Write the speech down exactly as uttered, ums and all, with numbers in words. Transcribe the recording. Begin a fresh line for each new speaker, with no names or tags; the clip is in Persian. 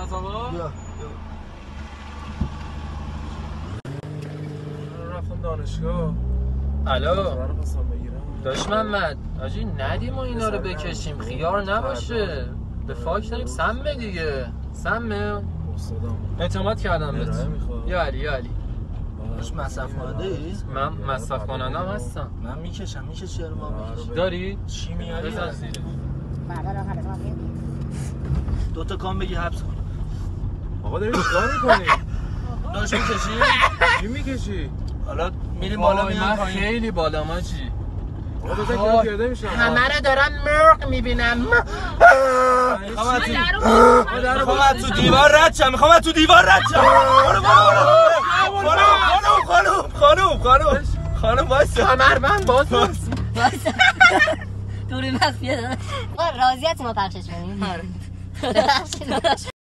از آقا؟
بیا
رفتم دانشگاه.
الو
رو خواستم بگیرم.
داش محمد آجی ندیم ما اینا رو بکشیم، خیار نباشه. به فاک داریم سمه دیگه. سمه
استادم
اعتماد کردم بهت.
ارائه میخواد.
یا علی یا علی.
باش مصرف کننده ای؟
من مصرف کننده هم هستم.
من میکشم میکشی رو ما میکشی
داری؟
چی میاری؟
بزن زیره.
دو تا کام بگی حبس کن
آقا داری چیکار میکنی؟
داش میکشی؟
چی میکشی؟
حالا میریم بالا
وای،
میام
من
پایین
خیلی بالا ماجی.
آقا بذار که پیاده میشم.
همه رو دارم مرغ میبینم.
میخوام از تو میخوام از تو دیوار رد شم میخوام از تو دیوار رد شم برو برو برو خانم خانم خانم خانم وایسا
کمربند باز باز.
دوری مخفیه داداش راضی هستی ما پخشش کنیم؟ آره